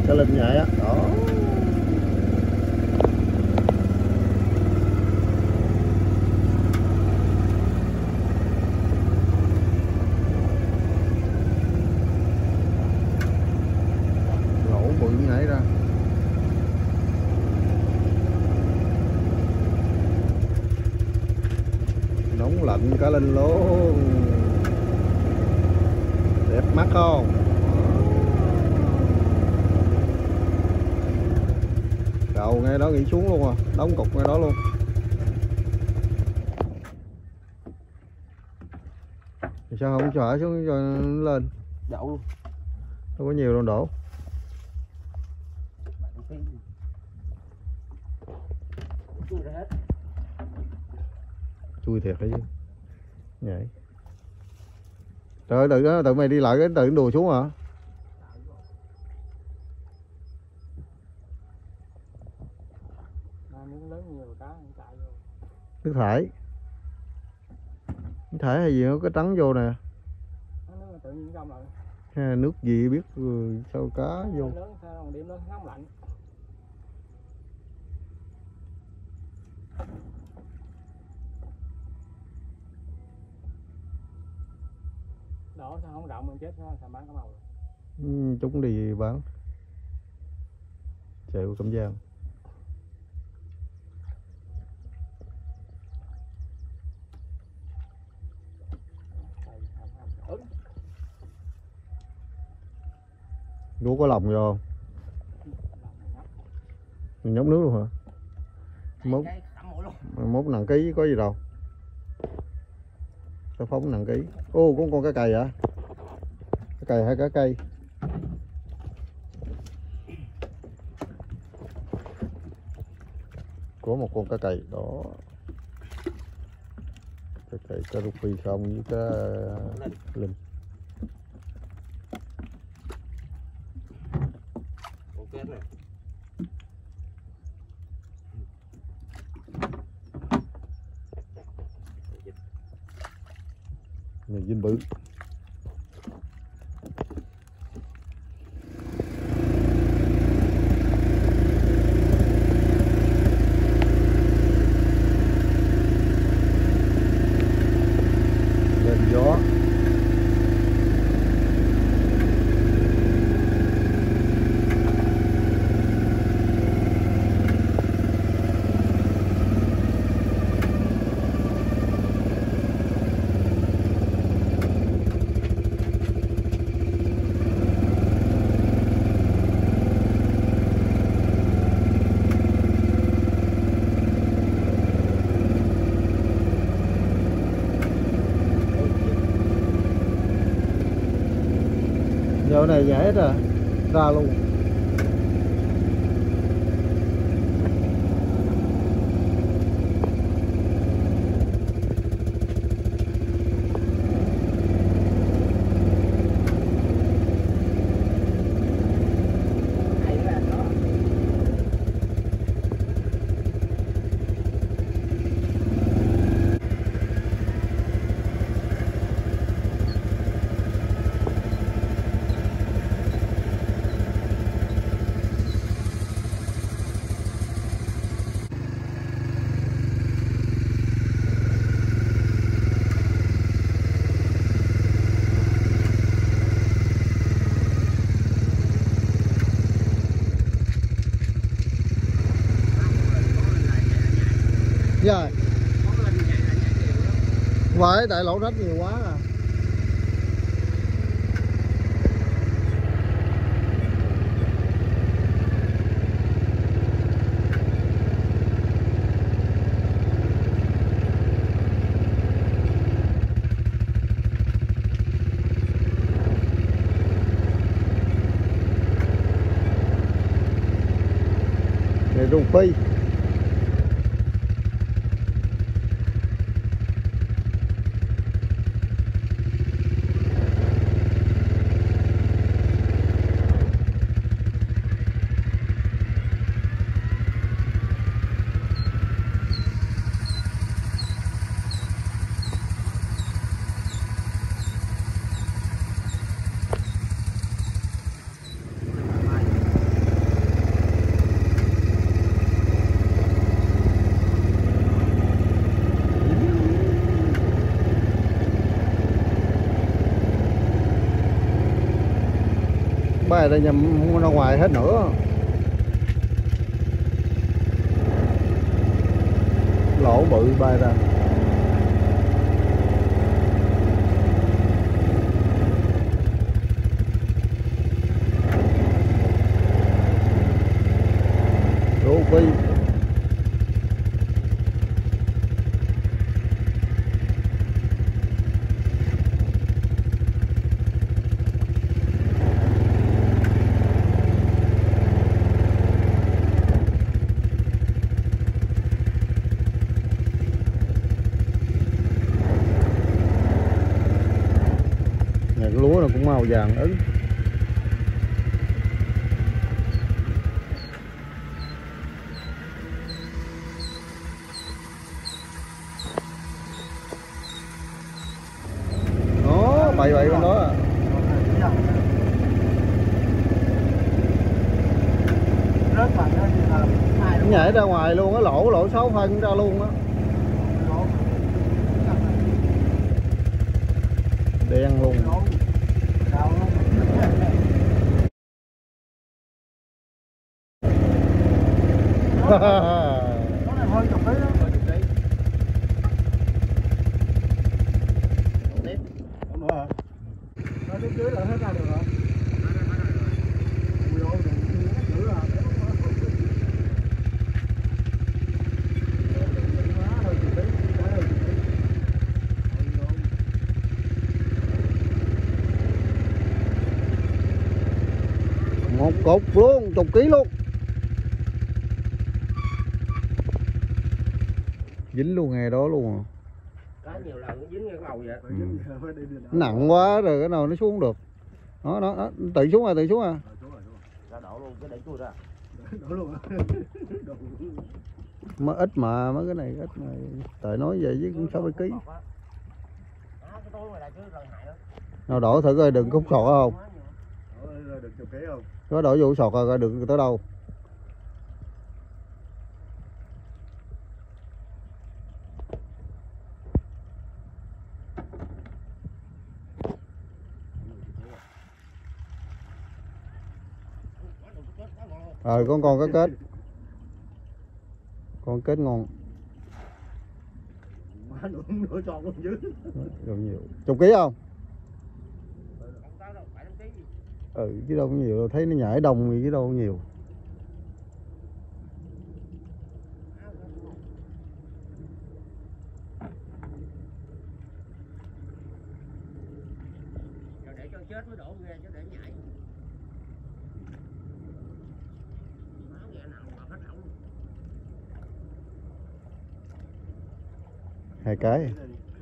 Cá linh nhảy á, đó. Lỗ bự nhảy ra. Nóng lạnh cá linh luôn. Đẹp mắt không? Đầu ngay đó nghỉ xuống luôn à, đóng cục ngay đó luôn. Thì sao không chở xuống cho nó lên? Đậu luôn. Đâu có nhiều đâu đổ. Chui ra hết. Chui thiệt đấy chứ. Nhảy. Trời ơi, tự mày đi lại cái tự đùa xuống hả? Nước thải. Nước thải hay gì nó có trắng vô nè. Ha, nước gì biết sao cá vô. Đó sao không rộng mình chết sao bán cá màu. Chúng đi bán. Chịu Cẩm Giang. Lúa có lòng vô không? Mình nhúng nước luôn hả? Mốt nặng ký có gì đâu. Cái phóng nặng ký. Ô, có con cá cày hả? Cá cày hay cá cây? Có một con cá cày đó. Cá cày, cá rô phi không với cá linh. Này dinh bự. Lên gió. Giờ này nhảy hết rồi, ra luôn. Dạ. Vậy tại lỗ rách nhiều quá à. Này rung phi. bay đây nhầm ra ngoài hết nữa. Lỗ bự bay ra. Rô phi. Lúa nó cũng màu vàng ấn. Đó, bậy bậy bên đó à. Nhảy ra ngoài luôn á, lỗ 6 phân ra luôn á. Đen luôn. Nó này hơn chục ký đó. Không nữa hả? Nó xuống dưới là hết ra được hả? Một cục luôn, 10 kg luôn. Dính luôn ngay đó luôn à. Cá nhiều lần nó dính cái đầu vậy. Nặng quá rồi cái nào nó xuống được. Đó, tự xuống à. Ra đổ luôn, cái đẩy chui ra. Đổ luôn. Mới ít mà, mấy cái này ít mà. Tại nói vậy chứ cũng 60 kg. Nào đổ thử coi đừng khúc sọt không. Được chục ký không? Có đổ vô sọt coi được tới đâu. Con cá kết. Con kết ngon. Nửa tròn luôn chứ. Đâu nhiều. 10 kg không? Chứ đâu có nhiều, thấy nó nhảy đông chứ đâu có nhiều. Để cho chết mới đổ ghê chứ để nhảy. Hai cái.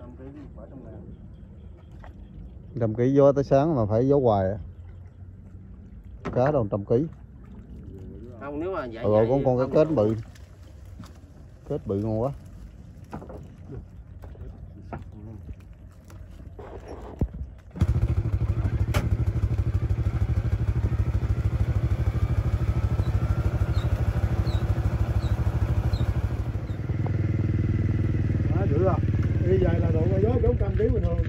100 kg vô tới sáng mà phải giấu hoài à. Cá đâu 100 kg. Không, nếu mà vậy rồi con cái kết bự. Kết bự ngon quá. Quá dữ à. Đi dài là độ gió 400 kg bình thường.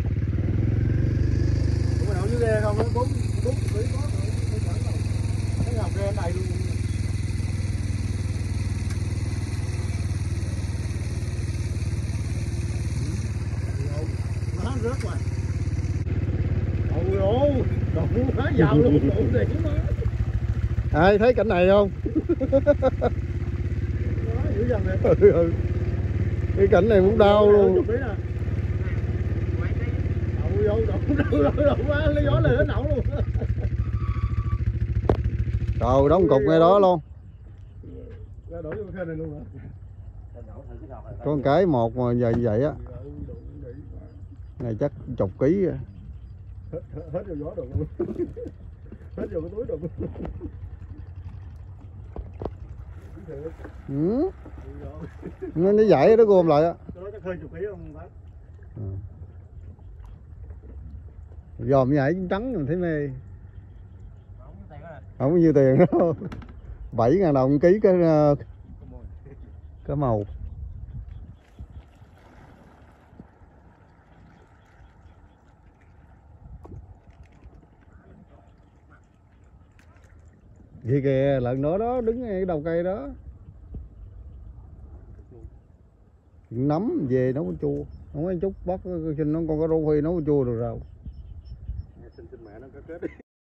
Ủa đậu dưới ghe không nó 4 kg có rồi. Cái ngọc ghe đầy luôn. Nó rớt rồi. Ôi đậu quá giàu luôn, đậu này chứ nó. Ai thấy cảnh này không? Quá dữ dằn này. Cái cảnh này cũng đau luôn. Đậu quá, lấy gió lên hết nổ luôn. Trời, đóng cục ngay đó luôn. Đổ vô cái này luôn hả? Con cái một mà giờ như vậy á. Này chắc 10 kg. Hết vô gió được luôn. Hết vô cái túi được luôn. Nó dậy nó gom lại á. Nó chắc hơi 10 kg không bác? Dòm nhảy trắng mình thấy mê. Không có nhiêu tiền đâu. 7.000 đồng ký cái màu. Kìa kìa, lợn nữa đó, đứng ngay cái đầu cây đó. Nấm về nấu chua. Không có chút bắt xin nó con cá rô phi nấu chua được rồi. Xin mẹ nó có kết đi.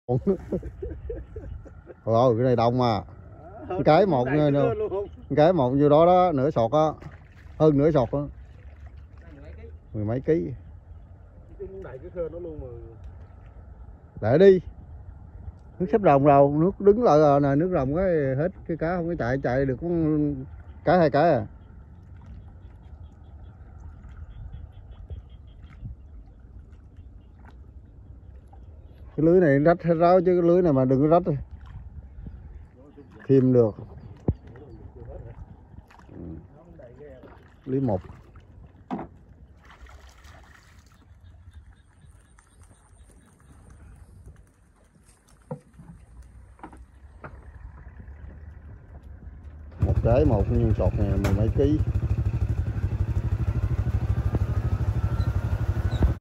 Rồi cái này đông mà. Cái một nữa. Cái một nhiêu đó đó, nửa sọt á. Hơn nửa sọt á. 10 mấy ký. Đẩy cái khơ nó luôn mà. Để đi. Nước xếp rồng rồi, nước đứng lại rồi nè, nước rồng cái hết cái cá không có chạy được cái hai cái à. Cái lưới này rách hết ráo chứ cái lưới này mà đừng có rách. Thêm được. Lưới một. Một cái một nhưng sọt này 10 mấy ký.